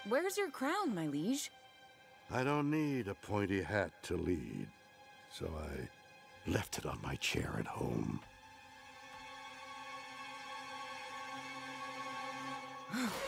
Where's your crown, my liege? I don't need a pointy hat to lead, so I left it on my chair at home.